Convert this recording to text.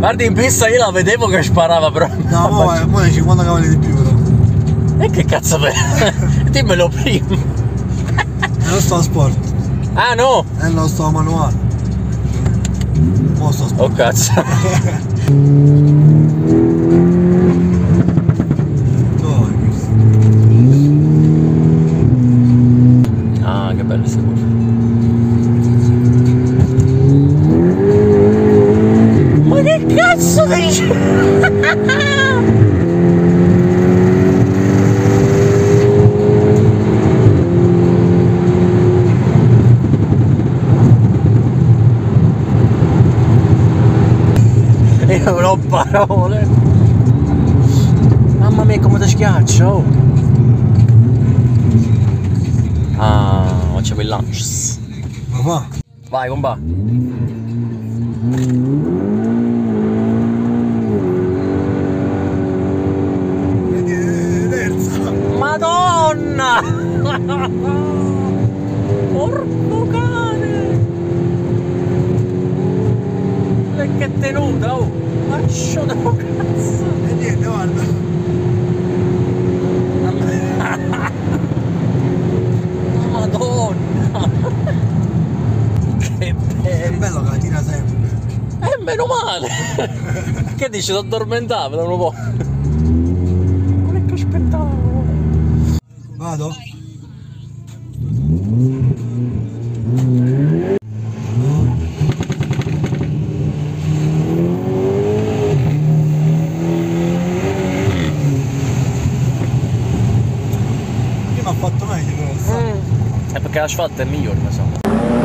Guarda, in pista io la vedevo che sparava, però. No, mo è 50 cavalli di più, però. E che cazzo per? Dimmelo prima. Non sto a sport. Ah no! Non sto a manuale. Mo sto a sport. Oh cazzo. Ah, che bello sta curva. Ma che cazzo dici? Io non ho parole. Mamma mia come ti schiaccia, oh. Ah, facciamo il lunch. Ma va? Vai, compa. Terza. Madonna! Porco cane! E che tenuta, oh! Lascio da cazzo! E niente, guarda. Madonna! Che È bello! bello che la tira sempre. Meno male! Che dici, ti addormentavi da un po'? Ma che spettacolo! Vado? Prima ha fatto meglio adesso. È perché l'asfalto è migliore, mi sa.